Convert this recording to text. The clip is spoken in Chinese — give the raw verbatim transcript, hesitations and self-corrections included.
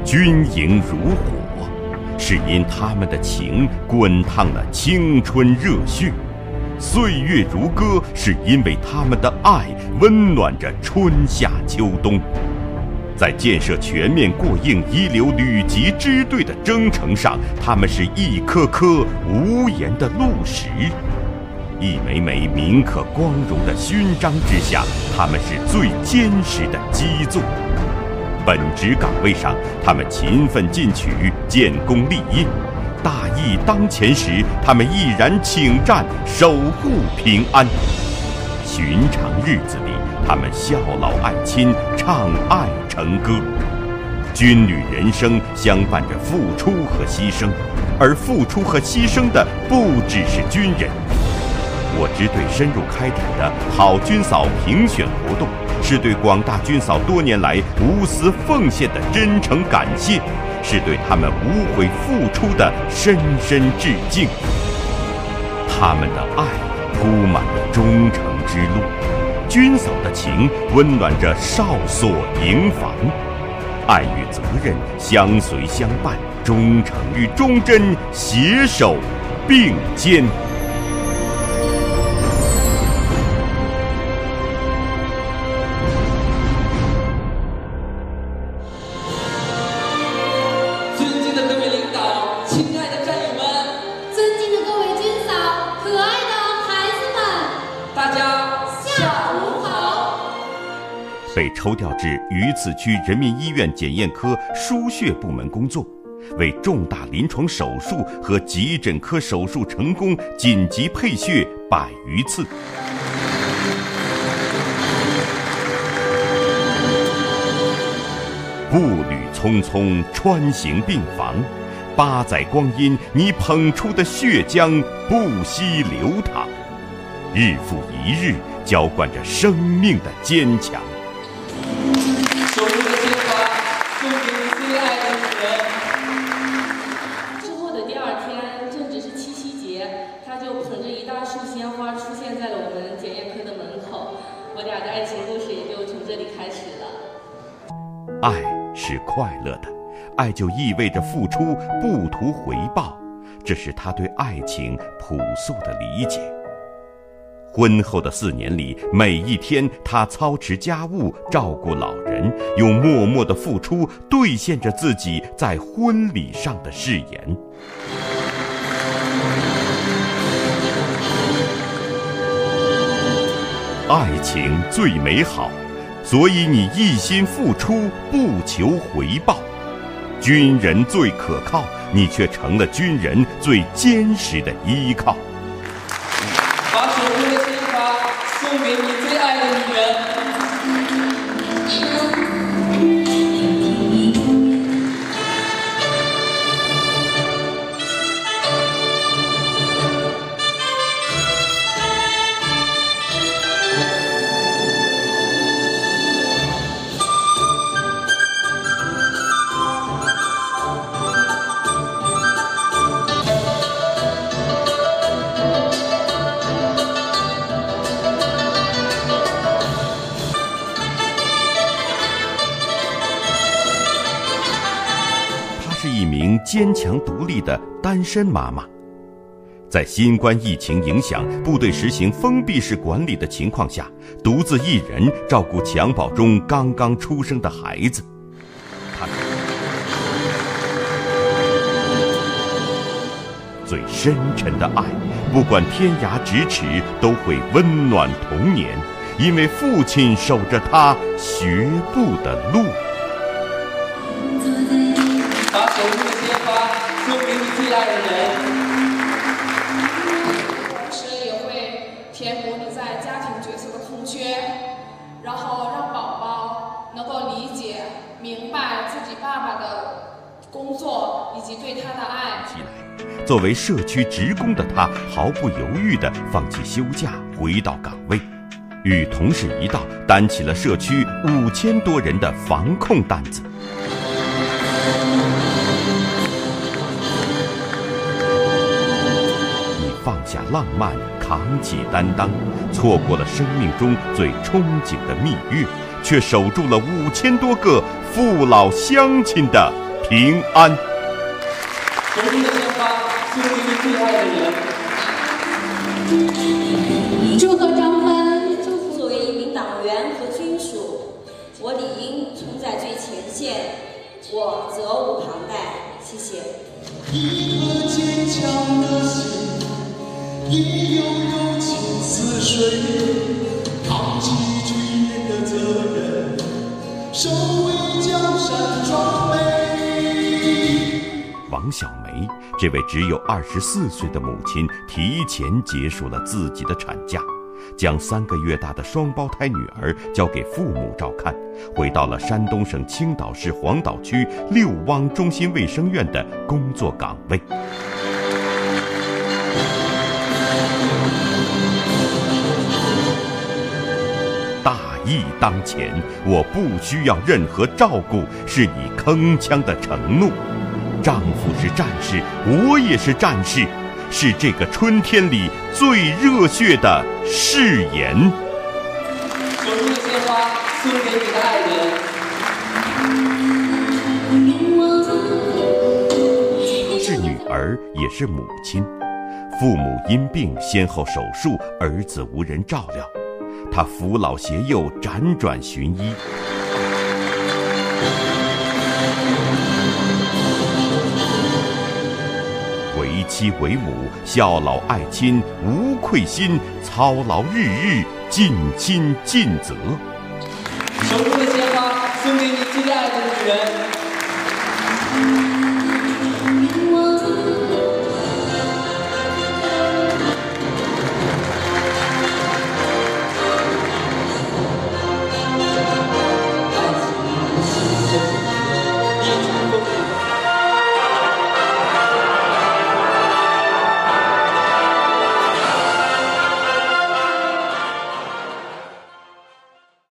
军营如火，是因他们的情滚烫了青春热血；岁月如歌，是因为他们的爱温暖着春夏秋冬。在建设全面过硬一流旅级支队的征程上，他们是一颗颗无言的路石；一枚枚铭刻光荣的勋章之下，他们是最坚实的基座。本职岗位上，他们勤奋进取，建功立业；大义当前时，他们毅然请战，守护平安。寻常日子里，他们孝老爱亲，唱爱成歌。军旅人生相伴着付出和牺牲，而付出和牺牲的不只是军人。我支队深入开展的好军嫂评选活动，是对广大军嫂多年来无私奉献的真诚感谢，是对他们无悔付出的深深致敬。他们的爱铺满了忠诚之路，军嫂的情温暖着哨所营房，爱与责任相随相伴，忠诚与忠贞携手并肩。被抽调至榆次区人民医院检验科输血部门工作，为重大临床手术和急诊科手术成功紧急配血百余次。步履匆匆穿行病房，八载光阴，你捧出的血浆不息流淌，日复一日浇灌着生命的坚强。 手中的鲜花送给你最爱的女人。 之后的第二天，正值是七夕节，他就捧着一大束鲜花出现在了我们检验科的门口，我俩的爱情故事也就从这里开始了。 爱是快乐的，爱就意味着付出，不图回报，这是他对爱情朴素的理解。婚后的四年里，每一天他操持家务，照顾老人，用默默的付出兑现着自己在婚礼上的誓言。爱情最美好，所以你一心付出，不求回报。军人最可靠，你却成了军人最坚实的依靠。 把手中的鲜花送给你最爱的女人。 一名坚强独立的单身妈妈，在新冠疫情影响、部队实行封闭式管理的情况下，独自一人照顾襁褓中刚刚出生的孩子。她最深沉的爱，不管天涯咫尺，都会温暖童年，因为父亲守着她学步的路。 把手中的鲜花送给你最爱的人。 同时也会填补你在家庭角色的空缺，然后让宝宝能够理解、明白自己爸爸的工作以及对他的爱。 作为社区职工的他，毫不犹豫地放弃休假，回到岗位，与同事一道担起了社区五千多人的防控担子。放下浪漫，扛起担当，错过了生命中最憧憬的蜜月，却守住了五千多个父老乡亲的平安。 手中的鲜花送给你最爱的人。 祝贺张芬！ 作为一名党员和军属，我理应冲在最前线，我责无旁贷。谢谢。 一颗坚强的心，也有柔情似水，扛起军人的责任，守卫江山壮美。 王小梅这位只有二十四岁的母亲，提前结束了自己的产假，将三个月大的双胞胎女儿交给父母照看，回到了山东省青岛市黄岛区六汪中心卫生院的工作岗位。大义当前，我不需要任何照顾，是你铿锵的承诺。丈夫是战士，我也是战士，是这个春天里最热血的誓言。 手中的鲜花送给你的爱人。 是女儿，也是母亲。父母因病先后手术，儿子无人照料，她扶老携幼，辗转寻医。为妻为母，孝老爱亲，无愧心，操劳日日，尽心尽责。 手中的鲜花送给你最爱的女人。